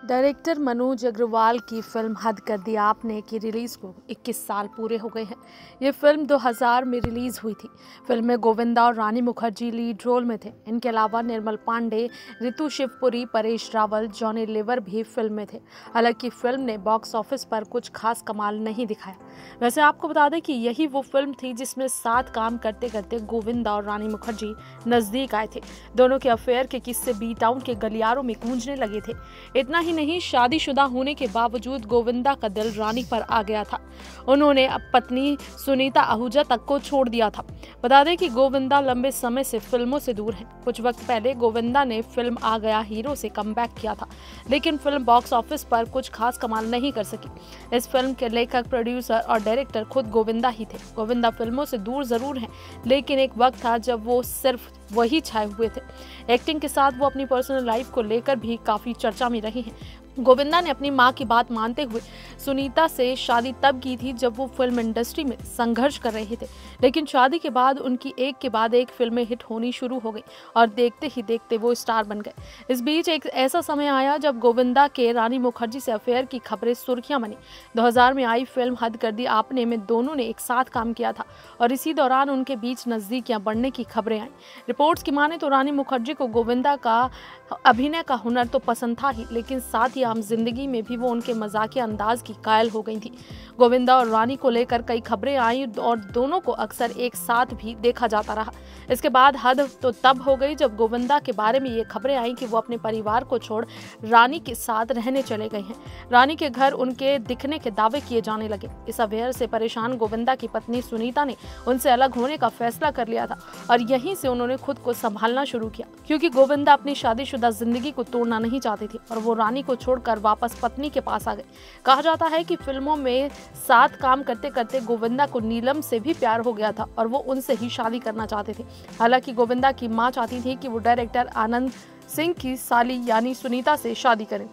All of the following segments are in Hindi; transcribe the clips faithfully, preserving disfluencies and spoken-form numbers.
डायरेक्टर मनोज अग्रवाल की फिल्म हद कर दी आपने की रिलीज को इक्कीस साल पूरे हो गए हैं। ये फिल्म दो हज़ार में रिलीज हुई थी। फिल्म में गोविंदा और रानी मुखर्जी लीड रोल में थे। इनके अलावा निर्मल पांडे, रितु शिवपुरी, परेश रावल, जॉनी लीवर भी फिल्म में थे। हालांकि फिल्म ने बॉक्स ऑफिस पर कुछ खास कमाल नहीं दिखाया। वैसे आपको बता दें कि यही वो फिल्म थी जिसमें साथ काम करते करते गोविंदा और रानी मुखर्जी नजदीक आए थे। दोनों के अफेयर के किस्से बी टाउन के गलियारों में गूंजने लगे थे। इतना ही नहीं, शादीशुदा होने के बावजूद गोविंदा का दिल रानी पर आ गया था। उन्होंने अब पत्नी सुनीता आहूजा तक को छोड़ दिया था। बता दें कि गोविंदा लंबे समय से फिल्मों से दूर हैं। कुछ वक्त पहले गोविंदा ने फिल्म आ गया हीरो से कमबैक किया था, लेकिन फिल्म बॉक्स ऑफिस पर कुछ खास कमाल नहीं कर सकी। इस फिल्म के लेखक, प्रोड्यूसर और डायरेक्टर खुद गोविंदा ही थे। गोविंदा फिल्मों से दूर जरूर हैं, लेकिन एक वक्त था जब वो सिर्फ वही छाए हुए थे। एक्टिंग के साथ वो अपनी पर्सनल लाइफ को लेकर भी काफी चर्चा में रहे हैं। गोविंदा ने अपनी मां की बात मानते हुए सुनीता से शादी तब की थी जब वो फिल्म इंडस्ट्री में संघर्ष कर रहे थे, लेकिन शादी के बाद उनकी एक के बाद एक फिल्में हिट होनी शुरू हो गई और देखते ही देखते वो स्टार बन गए। इस बीच एक ऐसा समय आया जब गोविंदा के रानी मुखर्जी से अफेयर की खबरें सुर्खियां बनी। दो हज़ार में आई फिल्म हद कर दी आपने में दोनों ने एक साथ काम किया था और इसी दौरान उनके बीच नजदीकियां बढ़ने की खबरें आई। रिपोर्ट्स की माने तो रानी मुखर्जी को गोविंदा का अभिनय का हुनर तो पसंद था ही, लेकिन साथ ही आम जिंदगी में भी वो उनके मजाकिया अंदाज की कायल हो गई थी। गोविंदा और रानी को लेकर कई खबरें आई और दोनों को अक्सर एक साथ भी देखा जाता रहा। इसके बाद हद तो तब हो गई जब गोविंदा के बारे में ये खबरें आई कि वो अपने परिवार को छोड़ रानी के साथ रहने चले गए हैं। रानी के घर उनके दिखने के दावे किए जाने लगे। इस अफेयर से परेशान गोविंदा की पत्नी सुनीता ने उनसे अलग होने का फैसला कर लिया था और यहीं से उन्होंने खुद को संभालना शुरू किया, क्योंकि गोविंदा अपनी शादीशुदा जिंदगी को तोड़ना नहीं चाहती थी और वो रानी को छोड़कर वापस पत्नी के पास आ गए। कहा जाता है कि फिल्मों में साथ काम करते करते गोविंदा को नीलम से भी प्यार हो गया था और वो उनसे ही शादी करना चाहते थे। हालांकि गोविंदा की मां चाहती थी कि वो डायरेक्टर आनंद सिंह की साली यानी सुनीता से शादी करें।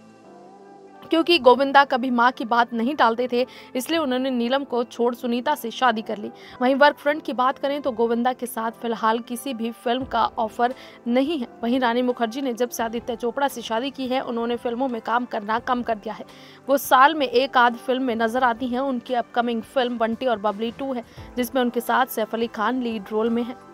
क्योंकि गोविंदा कभी मां की बात नहीं टालते थे, इसलिए उन्होंने नीलम को छोड़ सुनीता से शादी कर ली। वहीं वर्क फ्रंट की बात करें तो गोविंदा के साथ फिलहाल किसी भी फिल्म का ऑफर नहीं है। वहीं रानी मुखर्जी ने जब से आदित्य चोपड़ा से शादी की है, उन्होंने फिल्मों में काम करना कम कर दिया है। वो साल में एक आध फिल्म में नजर आती हैं। उनकी अपकमिंग फिल्म बंटी और बबली टू है, जिसमें उनके साथ सैफ अली खान लीड रोल में है।